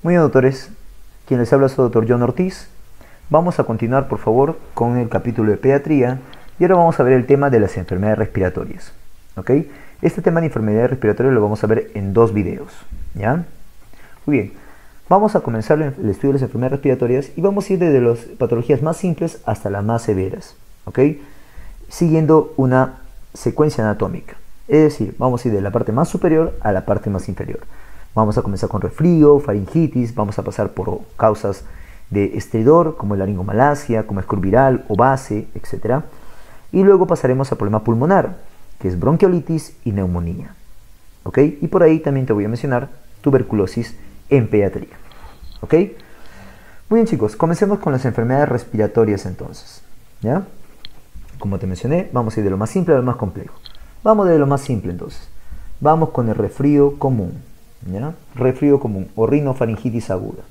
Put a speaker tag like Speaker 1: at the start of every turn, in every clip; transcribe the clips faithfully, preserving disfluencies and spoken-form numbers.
Speaker 1: Muy bien, doctores, quien les habla es el doctor John Ortiz. Vamos a continuar, por favor, con el capítulo de pediatría y ahora vamos a ver el tema de las enfermedades respiratorias. ¿Ok? Este tema de enfermedades respiratorias lo vamos a ver en dos videos, ¿ya? Muy bien, vamos a comenzar el estudio de las enfermedades respiratorias y vamos a ir desde las patologías más simples hasta las más severas, ¿ok? Siguiendo una secuencia anatómica, es decir, vamos a ir de la parte más superior a la parte más inferior. Vamos a comenzar con resfrío, faringitis, vamos a pasar por causas de estridor, como el laringomalacia, como escurvo viral o base, etcétera. Y luego pasaremos al problema pulmonar, que es bronquiolitis y neumonía. ¿Ok? Y por ahí también te voy a mencionar tuberculosis en pediatría. ¿Ok? Muy bien, chicos, comencemos con las enfermedades respiratorias entonces. ¿Ya? Como te mencioné, vamos a ir de lo más simple a lo más complejo. Vamos de lo más simple entonces. Vamos con el resfrío común. ¿Ya? Resfrío común o rinofaringitis aguda.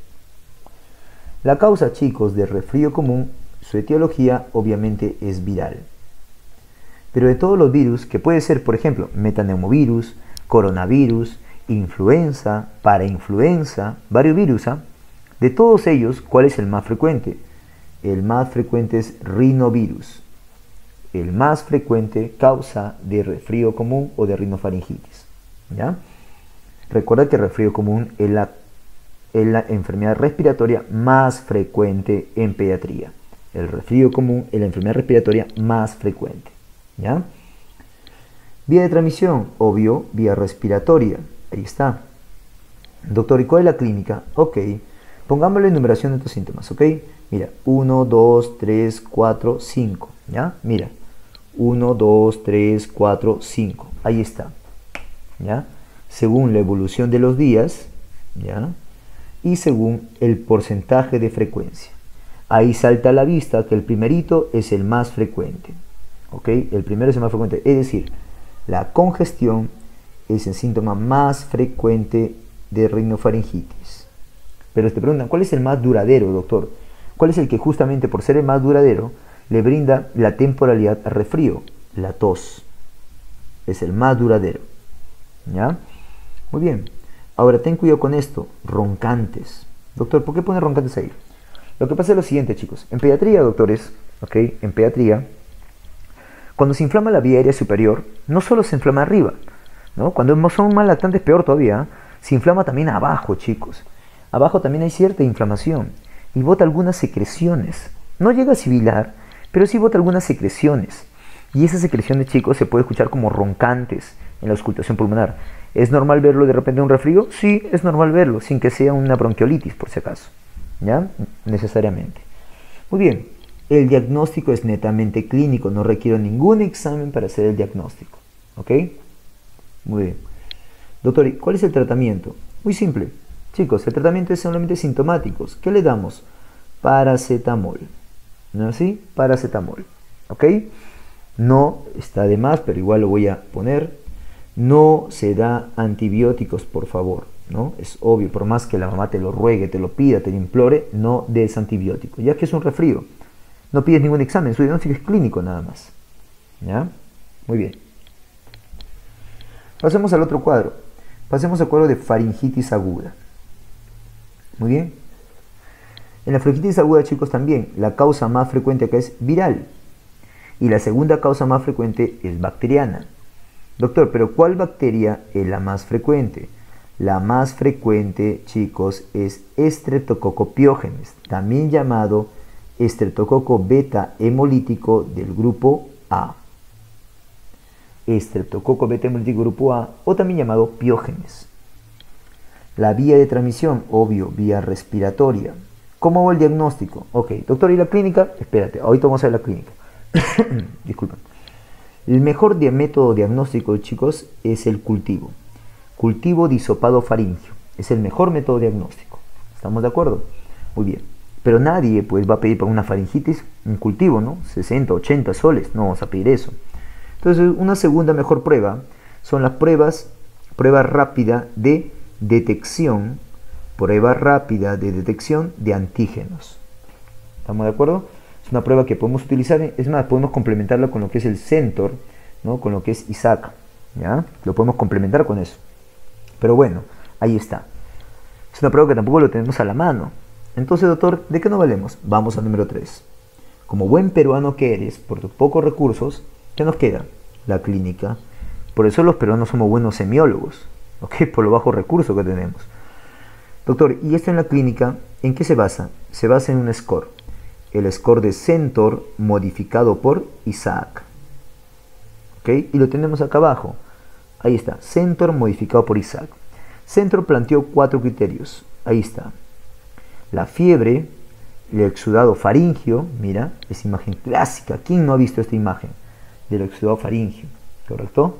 Speaker 1: La causa, chicos, de resfrío común, su etiología obviamente es viral. Pero de todos los virus, que puede ser, por ejemplo, metaneumovirus, coronavirus, influenza, parainfluenza, varios virus, ¿eh? De todos ellos, ¿cuál es el más frecuente? El más frecuente es rinovirus. El más frecuente causa de resfrío común o de rinofaringitis. ¿Ya? Recuerda que el resfrío común es la, es la enfermedad respiratoria más frecuente en pediatría. El resfrío común es la enfermedad respiratoria más frecuente. ¿Ya? Vía de transmisión, obvio, vía respiratoria. Ahí está. Doctor, ¿y cuál es la clínica? Ok, pongámosle enumeración de estos síntomas, ¿ok? Mira, uno, dos, tres, cuatro, cinco. ¿Ya? Mira, uno, dos, tres, cuatro, cinco. Ahí está. ¿Ya? Según la evolución de los días, ¿ya? Y según el porcentaje de frecuencia. Ahí salta a la vista que el primerito es el más frecuente. ¿Ok? El primero es el más frecuente. Es decir, la congestión es el síntoma más frecuente de rinofaringitis. Pero te preguntan, ¿cuál es el más duradero, doctor? ¿Cuál es el que justamente por ser el más duradero le brinda la temporalidad al resfrío? La tos. Es el más duradero. ¿Ya? Muy bien, ahora ten cuidado con esto, roncantes. Doctor, ¿por qué pone roncantes ahí? Lo que pasa es lo siguiente, chicos. En pediatría, doctores, ¿ok? En pediatría, cuando se inflama la vía aérea superior, no solo se inflama arriba, ¿no? Cuando son más lactantes, peor todavía, se inflama también abajo, chicos. Abajo también hay cierta inflamación y bota algunas secreciones. No llega a sibilar, pero sí bota algunas secreciones. Y esas secreciones, chicos, se puede escuchar como roncantes en la auscultación pulmonar. ¿Es normal verlo de repente en un resfrío? Sí, es normal verlo, sin que sea una bronquiolitis, por si acaso. ¿Ya? Necesariamente. Muy bien, el diagnóstico es netamente clínico, no requiero ningún examen para hacer el diagnóstico. ¿Ok? Muy bien. Doctor, ¿y cuál es el tratamiento? Muy simple. Chicos, el tratamiento es solamente sintomáticos. ¿Qué le damos? Paracetamol. ¿No es así? Paracetamol. ¿Ok? No está de más, pero igual lo voy a poner. No se da antibióticos, por favor, ¿no? Es obvio, por más que la mamá te lo ruegue, te lo pida, te lo implore, no des antibiótico, ya que es un resfrío. No pides ningún examen, su diagnóstico es clínico nada más. ¿Ya? Muy bien. Pasemos al otro cuadro. Pasemos al cuadro de faringitis aguda. Muy bien. En la faringitis aguda, chicos, también la causa más frecuente acá es viral. Y la segunda causa más frecuente es bacteriana. Doctor, ¿pero cuál bacteria es la más frecuente? La más frecuente, chicos, es Streptococcus pyogenes, también llamado Streptococo beta hemolítico del grupo A. Streptococo beta hemolítico grupo A, o también llamado piógenes. La vía de transmisión, obvio, vía respiratoria. ¿Cómo va el diagnóstico? Ok, doctor, ¿y la clínica? Espérate, ahorita vamos a ver la clínica. Disculpen. El mejor método diagnóstico, chicos, es el cultivo. Cultivo de hisopado faríngeo. Es el mejor método diagnóstico. ¿Estamos de acuerdo? Muy bien. Pero nadie pues va a pedir para una faringitis un cultivo, ¿no? sesenta, ochenta soles. No vamos a pedir eso. Entonces, una segunda mejor prueba son las pruebas, prueba rápida de detección, prueba rápida de detección de antígenos. ¿Estamos de acuerdo? Es una prueba que podemos utilizar, es más, podemos complementarla con lo que es el Centor, ¿no? Con lo que es ISAC, ¿ya? Lo podemos complementar con eso. Pero bueno, ahí está. Es una prueba que tampoco lo tenemos a la mano. Entonces, doctor, ¿de qué nos valemos? Vamos al número tres. Como buen peruano que eres, por tus pocos recursos, ¿qué nos queda? La clínica. Por eso los peruanos somos buenos semiólogos, ¿ok? Por los bajos recursos que tenemos. Doctor, ¿y esto en la clínica en qué se basa? Se basa en un score. El score de Centor modificado por Isaac. ¿Ok? Y lo tenemos acá abajo. Ahí está, Centor modificado por Isaac. Centor planteó cuatro criterios. Ahí está. La fiebre, el exudado faríngeo, mira, esa imagen clásica. ¿Quién no ha visto esta imagen del exudado faríngeo? ¿Correcto?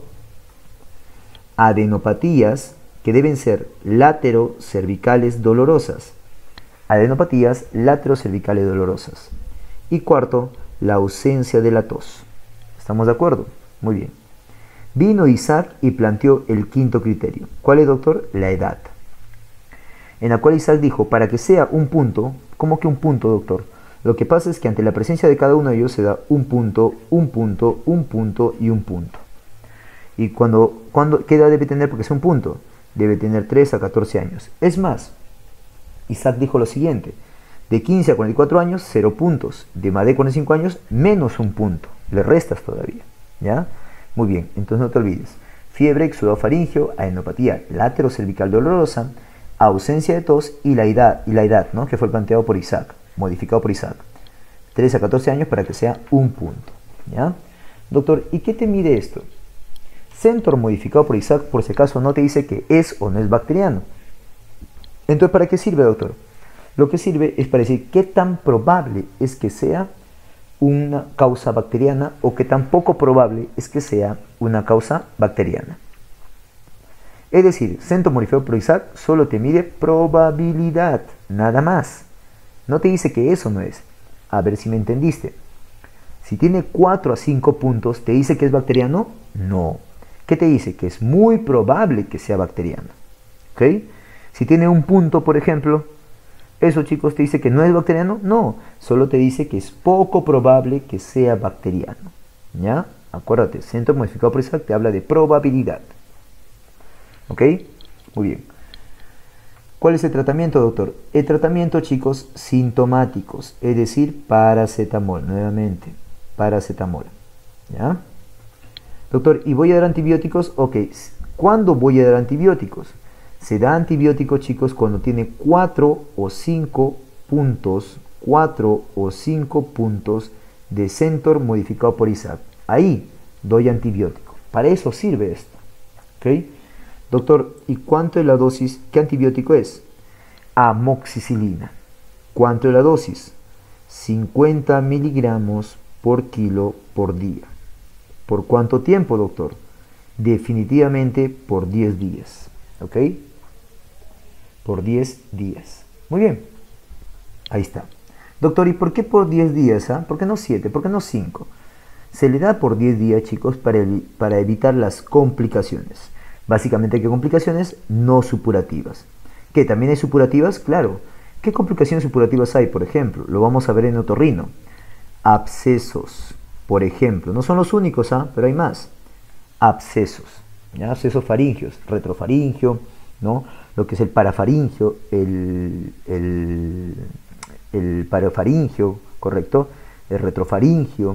Speaker 1: Adenopatías que deben ser laterocervicales dolorosas. Adenopatías laterocervicales dolorosas. Y cuarto, la ausencia de la tos. ¿Estamos de acuerdo? Muy bien. Vino Isaac y planteó el quinto criterio. ¿Cuál es, doctor? La edad. En la cual Isaac dijo, para que sea un punto, ¿cómo que un punto, doctor? Lo que pasa es que ante la presencia de cada uno de ellos se da un punto, un punto, un punto y un punto. ¿Y cuando, cuando, qué edad debe tener porque es un punto? Debe tener tres a catorce años. Es más, Isaac dijo lo siguiente, de quince a cuarenta y cuatro años, cero puntos. De más de cuarenta y cinco años, menos un punto. Le restas todavía, ¿ya? Muy bien, entonces no te olvides. Fiebre, exudado faríngeo, adenopatía laterocervical dolorosa, ausencia de tos y la edad, y la edad, ¿no? Que fue planteado por Isaac, modificado por Isaac. tres a catorce años para que sea un punto, ¿ya? Doctor, ¿y qué te mide esto? Centor modificado por Isaac, por si acaso no te dice que es o no es bacteriano. Entonces, ¿para qué sirve, doctor? Lo que sirve es para decir qué tan probable es que sea una causa bacteriana o qué tan poco probable es que sea una causa bacteriana. Es decir, Centor modificado por Isaac solo te mide probabilidad, nada más. No te dice que eso no es. A ver si me entendiste. Si tiene cuatro a cinco puntos, ¿te dice que es bacteriano? No. ¿Qué te dice? Que es muy probable que sea bacteriano. ¿Ok? Si tiene un punto, por ejemplo, ¿eso, chicos, te dice que no es bacteriano? No, solo te dice que es poco probable que sea bacteriano. ¿Ya? Acuérdate, Centor modificado por Isaac te habla de probabilidad. ¿Ok? Muy bien. ¿Cuál es el tratamiento, doctor? El tratamiento, chicos, sintomáticos, es decir, paracetamol, nuevamente, paracetamol. ¿Ya? Doctor, ¿y voy a dar antibióticos? Ok, ¿cuándo voy a dar antibióticos? Se da antibiótico, chicos, cuando tiene cuatro o cinco puntos, cuatro o cinco puntos de Centor modificado por Isaac. Ahí doy antibiótico. Para eso sirve esto. ¿Ok? Doctor, ¿y cuánto es la dosis? ¿Qué antibiótico es? Amoxicilina. ¿Cuánto es la dosis? cincuenta miligramos por kilo por día. ¿Por cuánto tiempo, doctor? Definitivamente por diez días. ¿Ok? Por diez días. Muy bien. Ahí está. Doctor, ¿y por qué por diez días? Ah? ¿Por qué no siete? ¿Por qué no cinco? Se le da por diez días, chicos, para, para evitar las complicaciones. Básicamente, ¿qué complicaciones? No supurativas. ¿Qué? ¿También hay supurativas? Claro. ¿Qué complicaciones supurativas hay? Por ejemplo, lo vamos a ver en otorrino. Abscesos, por ejemplo. No son los únicos, ¿ah? Pero hay más. Abscesos. ¿Ya? Abscesos faringios, retrofaringio, ¿no? Lo que es el parafaringio, el, el, el parafaringio, ¿correcto? El retrofaringio.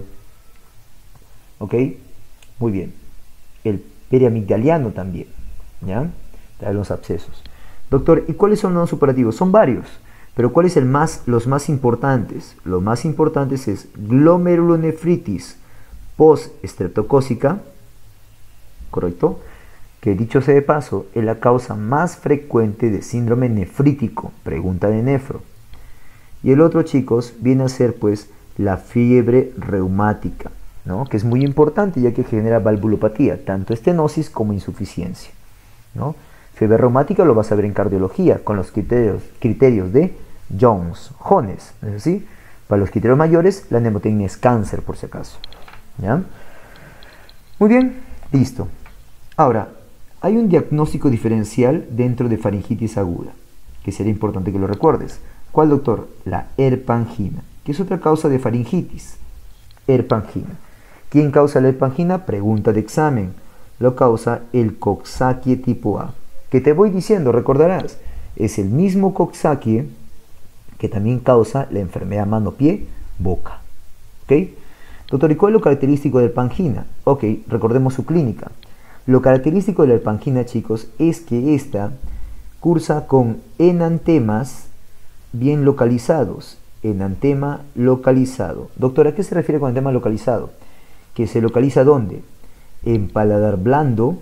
Speaker 1: ¿Ok? Muy bien. El periamigdaliano también, ¿ya? Los abscesos. Doctor, ¿y cuáles son los supurativos? Son varios, pero ¿cuáles son más, los más importantes? Los más importantes es glomerulonefritis post-estreptocócica, ¿correcto? Que dicho sea de paso, es la causa más frecuente de síndrome nefrítico, pregunta de nefro. Y el otro, chicos, viene a ser pues la fiebre reumática, ¿no? Que es muy importante ya que genera valvulopatía, tanto estenosis como insuficiencia, ¿no? Fiebre reumática lo vas a ver en cardiología con los criterios, criterios de Jones, Jones, ¿no es así? Para los criterios mayores, la nemotecnia es cáncer, por si acaso, ¿ya? Muy bien, listo. Ahora, hay un diagnóstico diferencial dentro de faringitis aguda, que sería importante que lo recuerdes. ¿Cuál, doctor? La herpangina, que es otra causa de faringitis. Herpangina. ¿Quién causa la herpangina? Pregunta de examen. Lo causa el Coxsackie tipo A. Que te voy diciendo, recordarás, Es el mismo Coxsackie que también causa la enfermedad mano-pie-boca. ¿Ok? Doctor, ¿y cuál es lo característico del Pangina? Ok, recordemos su clínica. Lo característico de la Pangina, chicos, es que esta cursa con enantemas bien localizados. Enantema localizado. Doctor, ¿a qué se refiere con enantema localizado? Que se localiza ¿dónde? En paladar blando,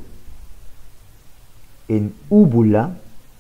Speaker 1: en úvula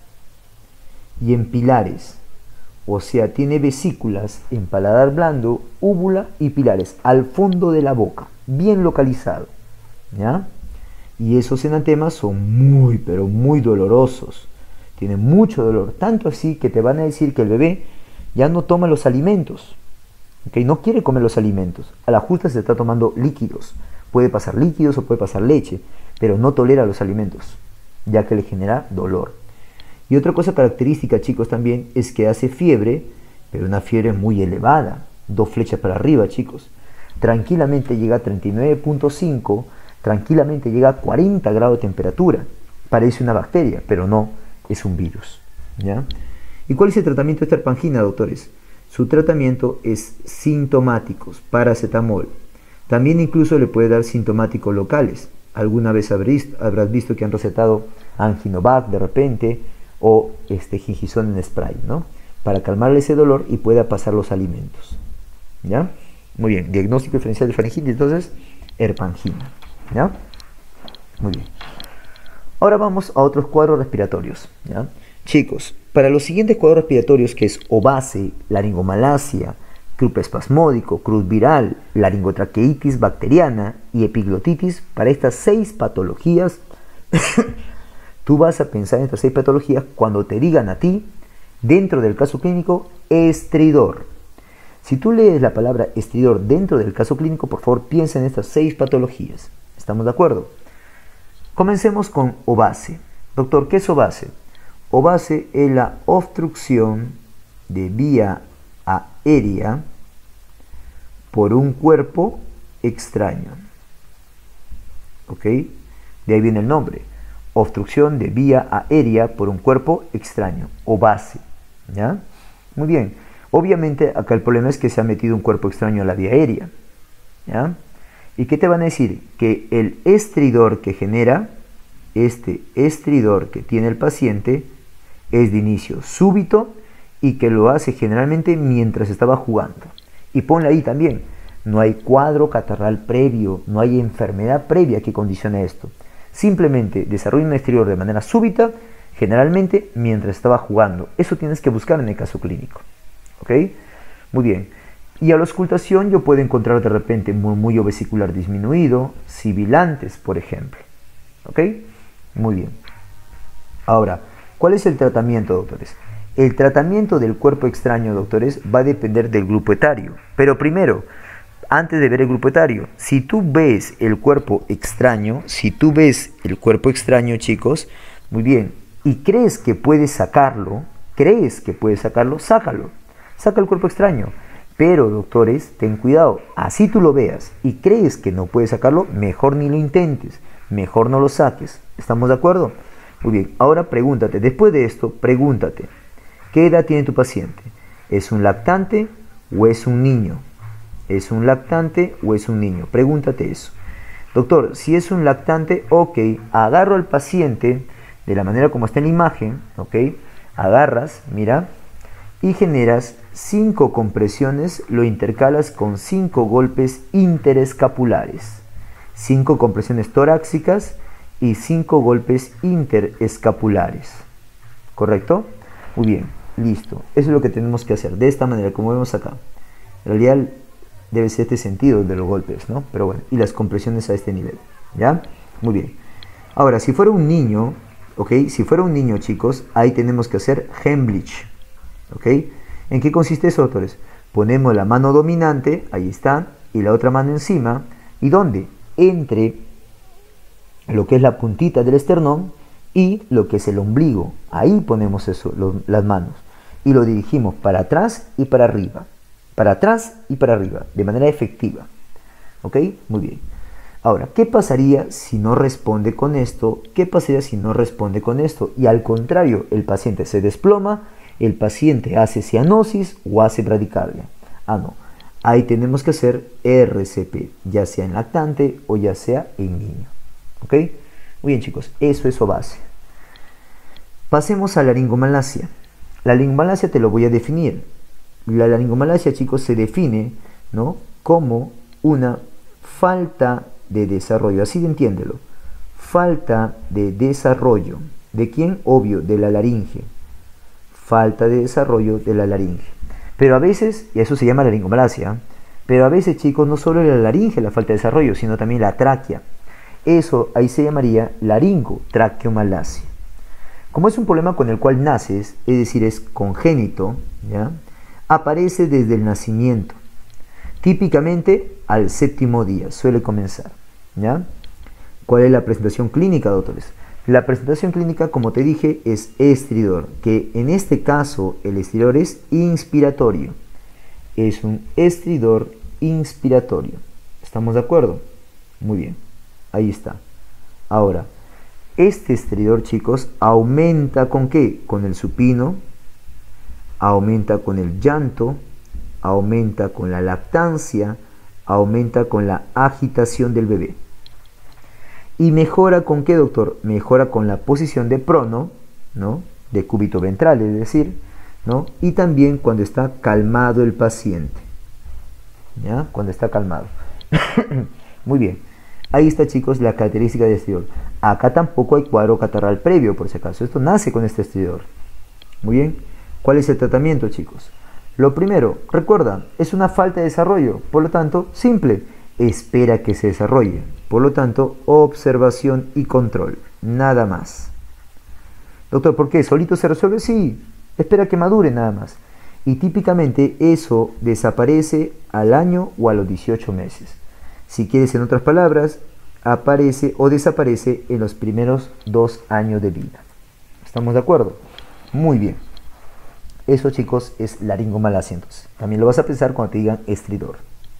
Speaker 1: y en pilares. O sea, tiene vesículas en paladar blando, úvula y pilares, al fondo de la boca, bien localizado, ¿ya? Y esos enantemas son muy, pero muy dolorosos. Tienen mucho dolor, tanto así que te van a decir que el bebé ya no toma los alimentos, ¿ok? No quiere comer los alimentos. A la justa se está tomando líquidos. Puede pasar líquidos o puede pasar leche, pero no tolera los alimentos, ya que le genera dolor. Y otra cosa característica, chicos, también es que hace fiebre, pero una fiebre muy elevada, dos flechas para arriba, chicos. Tranquilamente llega a treinta y nueve punto cinco, tranquilamente llega a cuarenta grados de temperatura. Parece una bacteria, pero no, es un virus, ¿ya? ¿Y cuál es el tratamiento de esta herpangina, doctores? Su tratamiento es sintomáticos, paracetamol. También incluso le puede dar sintomáticos locales. Alguna vez habrás visto que han recetado Anginovac de repente, o este Gingizón en spray, ¿no? Para calmarle ese dolor y pueda pasar los alimentos, ¿ya? Muy bien, diagnóstico diferencial de faringitis, entonces, herpangina, ¿ya? Muy bien. Ahora vamos a otros cuadros respiratorios, ¿ya? Chicos, para los siguientes cuadros respiratorios, que es ovase, laringomalacia, croup espasmódico, croup viral, laringotraqueitis bacteriana y epiglotitis, para estas seis patologías, tú vas a pensar en estas seis patologías cuando te digan a ti, dentro del caso clínico, estridor. Si tú lees la palabra estridor dentro del caso clínico, por favor piensa en estas seis patologías. ¿Estamos de acuerdo? Comencemos con ovase. Doctor, ¿qué es ovase? Ovase es la obstrucción de vía aérea por un cuerpo extraño. ¿Ok? De ahí viene el nombre. Obstrucción de vía aérea por un cuerpo extraño, ovase, ¿ya? Muy bien. Obviamente acá el problema es que se ha metido un cuerpo extraño a la vía aérea, ¿ya? ¿Y qué te van a decir? Que el estridor que genera, este estridor que tiene el paciente, es de inicio súbito y que lo hace generalmente mientras estaba jugando. Y ponle ahí también, no hay cuadro catarral previo, no hay enfermedad previa que condicione esto. Simplemente desarrolla un estridor de manera súbita, generalmente mientras estaba jugando. Eso tienes que buscar en el caso clínico. ¿Ok? Muy bien. Y a la auscultación yo puedo encontrar de repente murmullo vesicular disminuido, sibilantes, por ejemplo. ¿Ok? Muy bien. Ahora, ¿cuál es el tratamiento, doctores? El tratamiento del cuerpo extraño, doctores, va a depender del grupo etario. Pero primero, antes de ver el grupo etario, si tú ves el cuerpo extraño, si tú ves el cuerpo extraño, chicos, muy bien, y crees que puedes sacarlo, crees que puedes sacarlo, sácalo. Saca el cuerpo extraño. Pero, doctores, ten cuidado, así tú lo veas y crees que no puedes sacarlo, mejor ni lo intentes, mejor no lo saques. ¿Estamos de acuerdo? Muy bien, ahora pregúntate, después de esto, pregúntate, ¿qué edad tiene tu paciente? ¿Es un lactante o es un niño? ¿Es un lactante o es un niño? Pregúntate eso. Doctor, si es un lactante, ok, agarro al paciente de la manera como está en la imagen, ok, agarras, mira, y generas cinco compresiones, lo intercalas con cinco golpes interescapulares, cinco compresiones torácicas y cinco golpes interescapulares. ¿Correcto? Muy bien, listo. Eso es lo que tenemos que hacer, de esta manera, como vemos acá. En realidad debe ser este sentido de los golpes, ¿no? Pero bueno, y las compresiones a este nivel, ¿ya? Muy bien. Ahora, si fuera un niño, ¿ok? Si fuera un niño, chicos, ahí tenemos que hacer Heimlich, ¿ok? ¿En qué consiste eso, doctores? Ponemos la mano dominante, ahí está, y la otra mano encima, ¿y dónde? Entre lo que es la puntita del esternón y lo que es el ombligo. Ahí ponemos eso, lo, las manos, y lo dirigimos para atrás y para arriba. Para atrás y para arriba, de manera efectiva. ¿Ok? Muy bien. Ahora, ¿qué pasaría si no responde con esto? ¿Qué pasaría si no responde con esto? Y al contrario, el paciente se desploma, el paciente hace cianosis o hace bradicardia. Ah, no. Ahí tenemos que hacer R C P, ya sea en lactante o ya sea en niño. ¿Ok? Muy bien, chicos, eso es base. Pasemos a la laringomalacia. La laringomalacia te lo voy a definir. La laringomalacia, chicos, se define, ¿no?, como una falta de desarrollo, así de entiéndelo, falta de desarrollo. ¿De quién? Obvio, de la laringe. Falta de desarrollo de la laringe. Pero a veces, y eso se llama laringomalacia, pero a veces, chicos, no solo la laringe la falta de desarrollo, sino también la tráquea. Eso ahí se llamaría laringotraqueomalacia. Como es un problema con el cual naces, es decir, es congénito, ¿ya?, aparece desde el nacimiento. Típicamente al séptimo día suele comenzar, ¿ya? ¿Cuál es la presentación clínica, doctores? La presentación clínica, como te dije, es estridor, que en este caso el estridor es inspiratorio. Es un estridor inspiratorio. ¿Estamos de acuerdo? Muy bien, ahí está. Ahora, este estridor, chicos, aumenta ¿con qué? Con el supino, aumenta con el llanto, aumenta con la lactancia, aumenta con la agitación del bebé. ¿Y mejora con qué, doctor? Mejora con la posición de prono, ¿no?, de cúbito ventral, es decir, ¿no?, y también cuando está calmado el paciente, ¿ya?, cuando está calmado. Muy bien, ahí está, chicos, la característica del estridor. Acá tampoco hay cuadro catarral previo, por si acaso, esto nace con este estridor. Muy bien, ¿cuál es el tratamiento, chicos? Lo primero, recuerda, es una falta de desarrollo, por lo tanto, simple, espera que se desarrolle. Por lo tanto, observación y control, nada más. Doctor, ¿por qué? ¿Solito se resuelve? Sí, espera que madure nada más. Y típicamente eso desaparece al año o a los dieciocho meses. Si quieres, en otras palabras, aparece o desaparece en los primeros dos años de vida. ¿Estamos de acuerdo? Muy bien. Eso, chicos, es laringomalacia. Entonces, también lo vas a pensar cuando te digan estridor.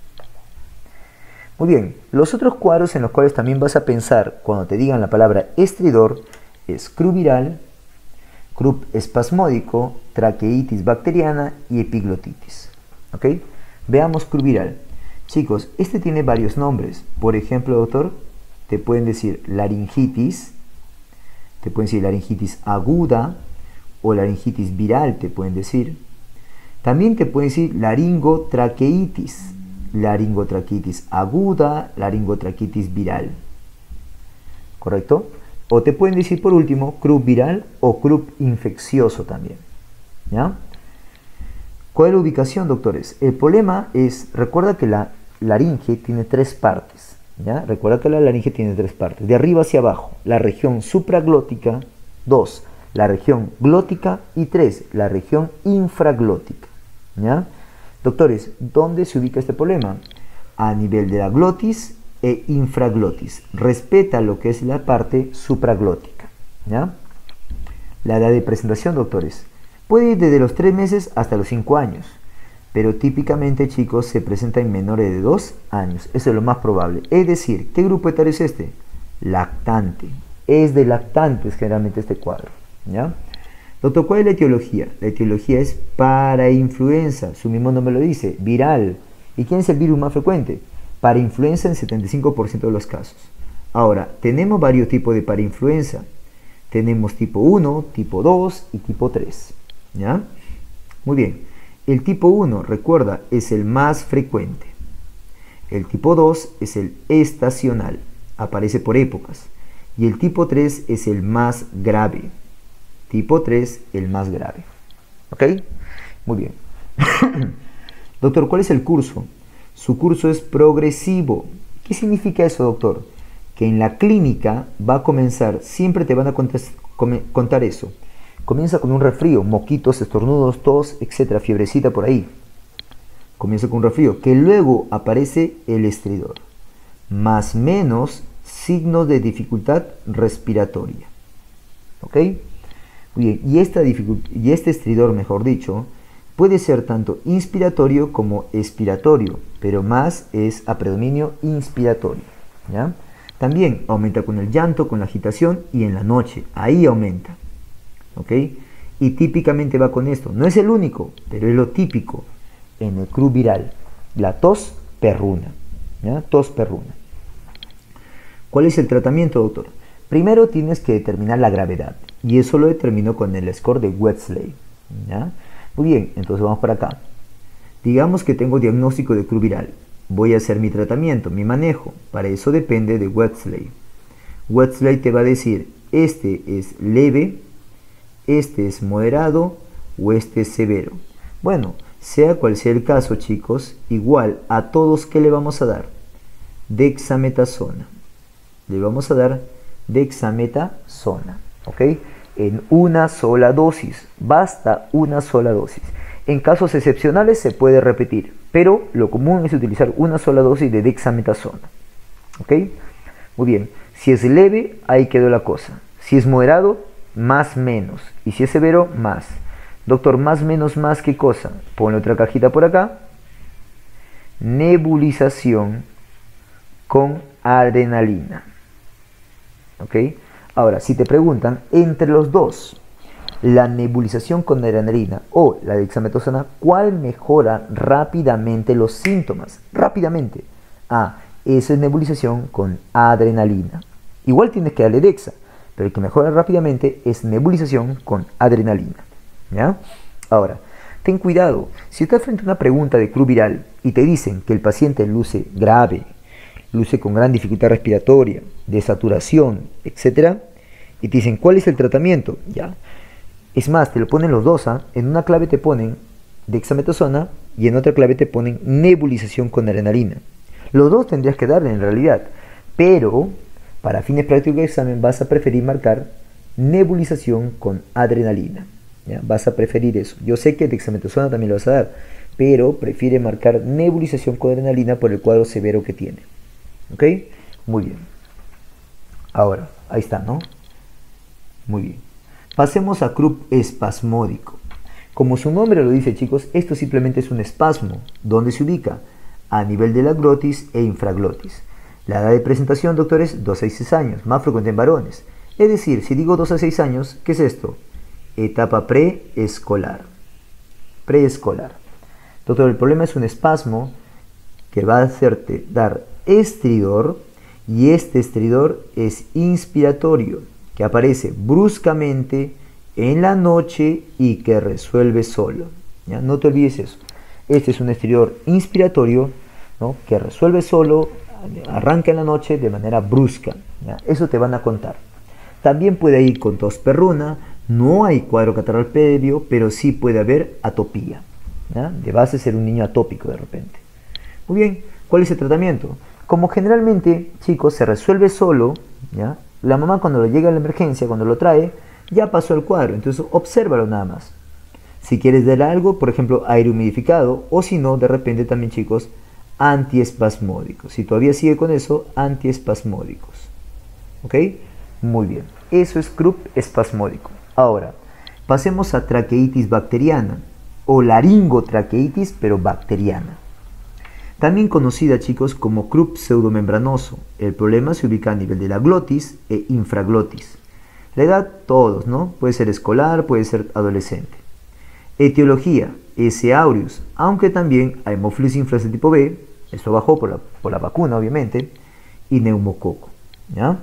Speaker 1: Muy bien, los otros cuadros en los cuales también vas a pensar cuando te digan la palabra estridor es crup viral, crup espasmódico, traqueitis bacteriana y epiglotitis. ¿Ok? Veamos crup viral. Chicos, este tiene varios nombres. Por ejemplo, doctor, te pueden decir laringitis, te pueden decir laringitis aguda o laringitis viral, te pueden decir. También te pueden decir laringotraqueitis, laringotraqueitis aguda, laringotraqueitis viral. ¿Correcto? O te pueden decir por último crup viral o crup infeccioso también. ¿Ya? ¿Cuál es la ubicación, doctores? El problema es, recuerda que la laringe tiene tres partes. ¿Ya? Recuerda que la laringe tiene tres partes. De arriba hacia abajo, la región supraglótica, dos, la región glótica y tres, la región infraglótica. ¿Ya? Doctores, ¿dónde se ubica este problema? A nivel de la glotis e infraglotis. Respeta lo que es la parte supraglótica. ¿Ya? La edad de presentación, doctores, puede ir desde los tres meses hasta los cinco años. Pero típicamente, chicos, se presenta en menores de dos años. Eso es lo más probable. Es decir, ¿qué grupo etario es este? Lactante. Es de lactantes generalmente este cuadro. ¿Ya? Doctor, ¿cuál es la etiología? La etiología es parainfluenza. Su mismo nombre lo dice, viral. ¿Y quién es el virus más frecuente? Parainfluenza en setenta y cinco por ciento de los casos. Ahora, tenemos varios tipos de parainfluenza. Tenemos tipo uno, tipo dos y tipo tres. ¿Ya? Muy bien. El tipo uno, recuerda, es el más frecuente. El tipo dos es el estacional. Aparece por épocas. Y el tipo tres es el más grave. Tipo tres, el más grave. ¿Ok? Muy bien. Doctor, ¿cuál es el curso? Su curso es progresivo. ¿Qué significa eso, doctor? Que en la clínica va a comenzar, siempre te van a contar eso. Comienza con un resfrío, moquitos, estornudos, tos, etcétera, fiebrecita por ahí. Comienza con un resfrío, que luego aparece el estridor. Más menos signos de dificultad respiratoria. ¿Ok? Muy bien, y, esta y este estridor, mejor dicho, puede ser tanto inspiratorio como expiratorio, pero más es a predominio inspiratorio. ¿ya? También aumenta con el llanto, con la agitación y en la noche, ahí aumenta, ¿ok? Y típicamente va con esto, no es el único, pero es lo típico en el crup viral, la tos perruna, ¿ya? Tos perruna. ¿Cuál es el tratamiento, doctor? Primero tienes que determinar la gravedad, y eso lo determino con el score de Wechsler, ¿ya? Muy bien, entonces vamos para acá. Digamos que tengo diagnóstico de crup viral. Voy a hacer mi tratamiento, mi manejo. Para eso depende de Wechsler. Wechsler te va a decir, este es leve, este es moderado o este es severo. Bueno, sea cual sea el caso, chicos, igual a todos, ¿qué le vamos a dar? Dexametasona. Le vamos a dar dexametasona, ¿ok? En una sola dosis. Basta una sola dosis. En casos excepcionales se puede repetir, pero lo común es utilizar una sola dosis de dexametasona. ¿Ok? Muy bien. Si es leve, ahí quedó la cosa. Si es moderado, más menos. Y si es severo, más. Doctor, más menos más, ¿qué cosa? Ponle otra cajita por acá. Nebulización con adrenalina. ¿Ok? Ahora, si te preguntan, entre los dos, la nebulización con adrenalina o la dexametasona, ¿cuál mejora rápidamente los síntomas? Rápidamente. Ah, esa es nebulización con adrenalina. Igual tienes que darle dexa, pero el que mejora rápidamente es nebulización con adrenalina. ¿Ya? Ahora, ten cuidado. Si estás frente a una pregunta de crup viral y te dicen que el paciente luce grave, luce con gran dificultad respiratoria, desaturación, etcétera, y te dicen, ¿cuál es el tratamiento? Ya. Es más, te lo ponen los dos, ¿eh? En una clave te ponen dexametasona y en otra clave te ponen nebulización con adrenalina. Los dos tendrías que darle en realidad, pero para fines prácticos de examen vas a preferir marcar nebulización con adrenalina. ¿Ya? Vas a preferir eso. Yo sé que dexametasona también lo vas a dar, pero prefiere marcar nebulización con adrenalina por el cuadro severo que tiene. ¿Ok? Muy bien. Ahora, ahí está, ¿no? Muy bien. Pasemos a crup espasmódico. Como su nombre lo dice, chicos, esto simplemente es un espasmo. ¿Dónde se ubica? A nivel de la glotis e infraglotis. La edad de presentación, doctores, dos a seis años, más frecuente en varones. Es decir, si digo dos a seis años, ¿qué es esto? Etapa preescolar. Preescolar. Doctor, el problema es un espasmo que va a hacerte dar estridor, y este estridor es inspiratorio, que aparece bruscamente en la noche y que resuelve solo. ¿Ya? No te olvides eso. Este es un estridor inspiratorio, ¿no? Que resuelve solo, arranca en la noche de manera brusca. ¿Ya? Eso te van a contar. También puede ir con tos perruna, no hay cuadro catarral previo, pero sí puede haber atopía. ¿Ya? De base ser un niño atópico de repente. Muy bien, ¿cuál es el tratamiento? Como generalmente, chicos, se resuelve solo, ¿ya? La mamá cuando le llega a la emergencia, cuando lo trae, ya pasó el cuadro, entonces obsérvalo nada más. Si quieres darle algo, por ejemplo, aire humidificado, o si no, de repente también, chicos, antiespasmódicos. Si todavía sigue con eso, antiespasmódicos. ¿Ok? Muy bien. Eso es crup espasmódico. Ahora, pasemos a traqueitis bacteriana, o laringotraqueitis, pero bacteriana. También conocida, chicos, como crup pseudomembranoso. El problema se ubica a nivel de la glotis e infraglotis. La edad, todos, ¿no? Puede ser escolar, puede ser adolescente. Etiología, S. aureus, aunque también hay Haemophilus influenzae tipo B, esto bajó por la, por la vacuna, obviamente, y neumococo, ¿ya?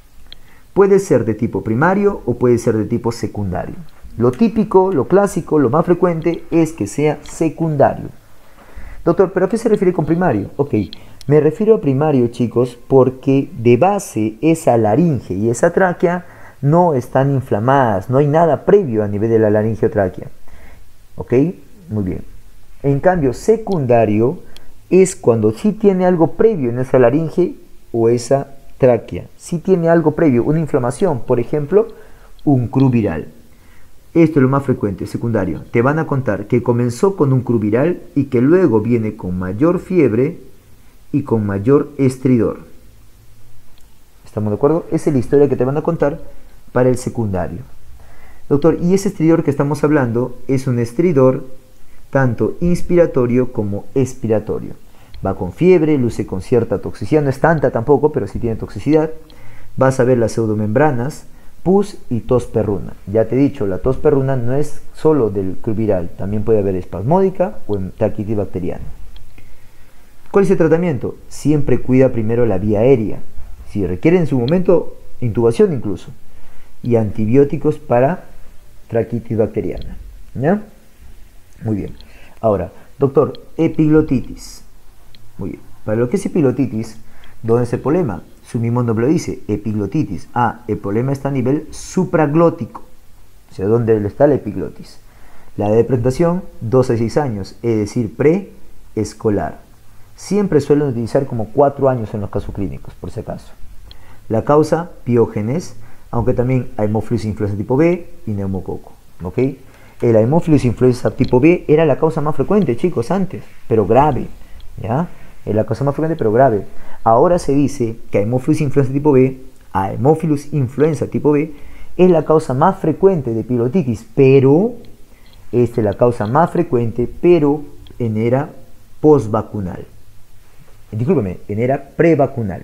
Speaker 1: Puede ser de tipo primario o puede ser de tipo secundario. Lo típico, lo clásico, lo más frecuente es que sea secundario. Doctor, ¿pero a qué se refiere con primario? Ok, me refiero a primario, chicos, porque de base esa laringe y esa tráquea no están inflamadas, no hay nada previo a nivel de la laringe o tráquea. Ok, muy bien. En cambio, secundario es cuando sí tiene algo previo en esa laringe o esa tráquea. Sí tiene algo previo, una inflamación, por ejemplo, un crup viral. Esto es lo más frecuente, secundario. Te van a contar que comenzó con un crup viral y que luego viene con mayor fiebre y con mayor estridor. ¿Estamos de acuerdo? Esa es la historia que te van a contar para el secundario. Doctor, y ese estridor que estamos hablando es un estridor tanto inspiratorio como expiratorio. Va con fiebre, luce con cierta toxicidad, no es tanta tampoco, pero sí tiene toxicidad. Vas a ver las pseudomembranas, pus y tos perruna. Ya te he dicho, la tos perruna no es solo del club viral, también puede haber espasmódica o taquitis bacteriana. ¿Cuál es el tratamiento? Siempre cuida primero la vía aérea. Si requiere en su momento, intubación incluso. Y antibióticos para traquitis bacteriana. ¿Ya? Muy bien. Ahora, doctor, epiglotitis. Muy bien. Para lo que es epiglotitis, ¿dónde es el problema? Su mismo nombre lo dice, epiglotitis. Ah, el problema está a nivel supraglótico. O sea, ¿dónde está la epiglotis? La edad de presentación, dos a seis años, es decir, preescolar. Siempre suelen utilizar como cuatro años en los casos clínicos, por si acaso. La causa, piógenes, aunque también hay Haemophilus influenza tipo B y neumococo. ¿Ok? El Haemophilus influenza tipo B era la causa más frecuente, chicos, antes, pero grave. ¿Ya? Es la causa más frecuente, pero grave. Ahora se dice que Haemophilus influenza tipo B, Haemophilus influenza tipo B, es la causa más frecuente de epiglotitis, pero esta es la causa más frecuente, pero en era postvacunal. Discúlpeme, en era prevacunal.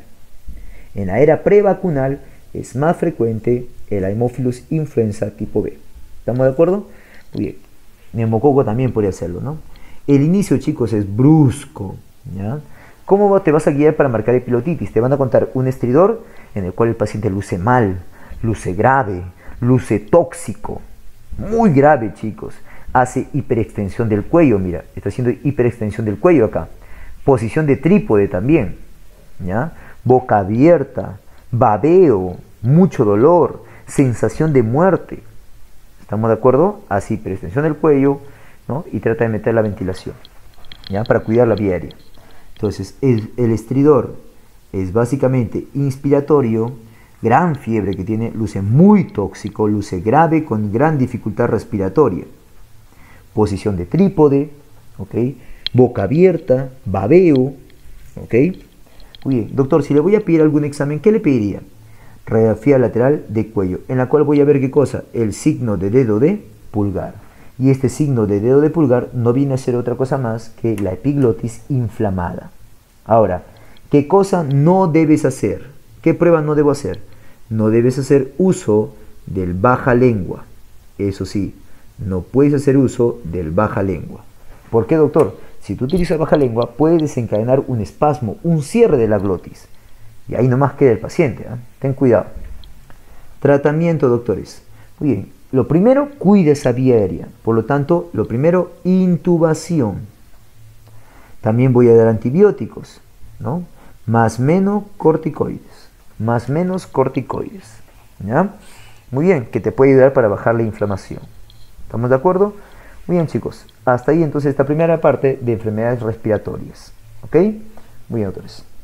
Speaker 1: En la era prevacunal es más frecuente el Haemophilus influenza tipo B. ¿Estamos de acuerdo? Muy bien. Neumococo también podría hacerlo, ¿no? El inicio, chicos, es brusco, ¿ya? ¿Cómo te vas a guiar para marcar epiglotitis? Te van a contar un estridor en el cual el paciente luce mal, luce grave, luce tóxico, muy grave, chicos. Hace hiperextensión del cuello, mira, está haciendo hiperextensión del cuello acá. Posición de trípode también, ¿ya? Boca abierta, babeo, mucho dolor, sensación de muerte. ¿Estamos de acuerdo? Hace hiperextensión del cuello, ¿no? Y trata de meter la ventilación, ¿ya? Para cuidar la vía aérea. Entonces, el, el estridor es básicamente inspiratorio, gran fiebre que tiene, luce muy tóxico, luce grave con gran dificultad respiratoria. Posición de trípode, ¿ok? Boca abierta, babeo, ¿ok? Muy bien, doctor, si le voy a pedir algún examen, ¿qué le pediría? Radiografía lateral de cuello, en la cual voy a ver qué cosa, el signo de dedo de pulgar. Y este signo de dedo de pulgar no viene a ser otra cosa más que la epiglotis inflamada. Ahora, ¿qué cosa no debes hacer? ¿Qué prueba no debo hacer? No debes hacer uso del baja lengua. Eso sí, no puedes hacer uso del baja lengua. ¿Por qué, doctor? Si tú utilizas baja lengua, puede desencadenar un espasmo, un cierre de la glotis. Y ahí nomás queda el paciente, ¿eh? Ten cuidado. Tratamiento, doctores. Muy bien. Lo primero, cuida esa vía aérea. Por lo tanto, lo primero, intubación. También voy a dar antibióticos, ¿no? Más menos corticoides. Más menos corticoides. ¿Ya? Muy bien, que te puede ayudar para bajar la inflamación. ¿Estamos de acuerdo? Muy bien, chicos. Hasta ahí entonces esta primera parte de enfermedades respiratorias. ¿Ok? Muy bien, doctores.